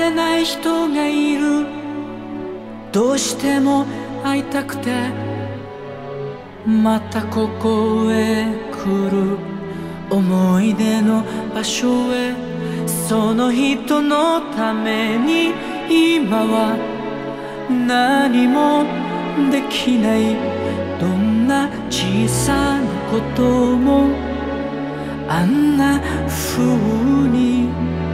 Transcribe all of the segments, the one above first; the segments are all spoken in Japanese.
れない人がいる。どうしても会いたくてまたここへ来る。思い出の場所へ、その人のために今は何もできない。どんな小さなこともあんな風に、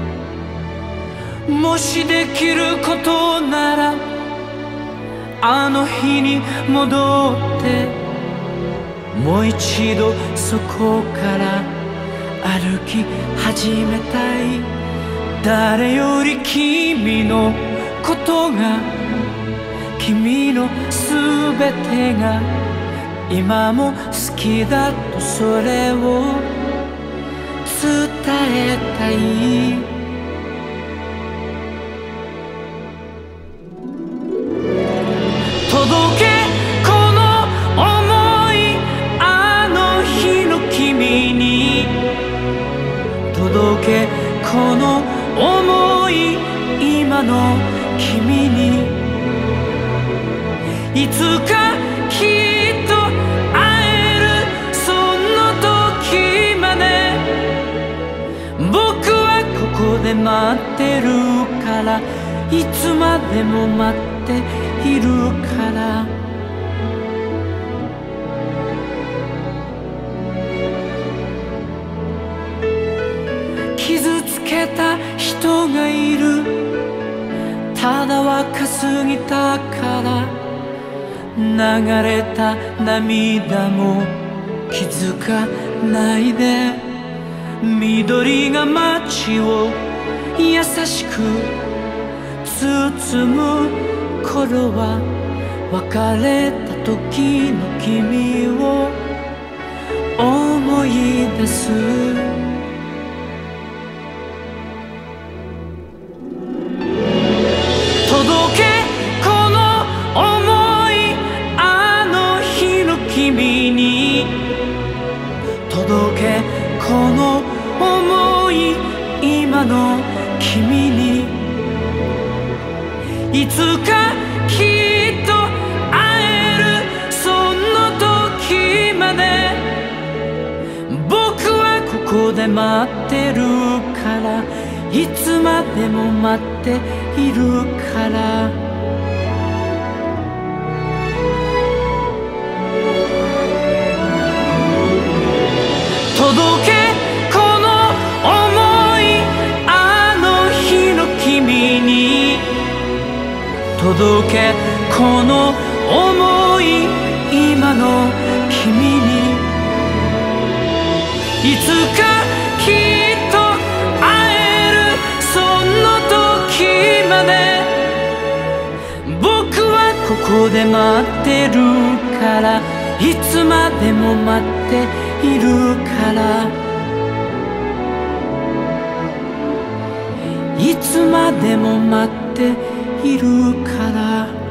もしできることならあの日に戻ってもう一度そこから歩き始めたい。誰より君のことが、君のすべてが今も好きだとそれを伝えたい。届けこの想い、あの日の君に。届けこの想い、今の君に。いつかきっと会える、その時まで僕はここで待ってるから、いつまでも待っているから。傷つけた人がいる。ただ若すぎたから流れた涙も気づかないで。緑が街を優しく包む頃は、別れた時の君を思い出す。届けこの想い、あの日の君に。届けこの想い、今の君に。いつかきっと会える、その時まで僕はここで待ってるから、いつまでも待っているから。届けこの想い、あの日の君に。届けこの想い、今の君に。いつかきっと会える、その時まで僕はここで待ってるから、いつまでも待っているから。いつまでも待っているから。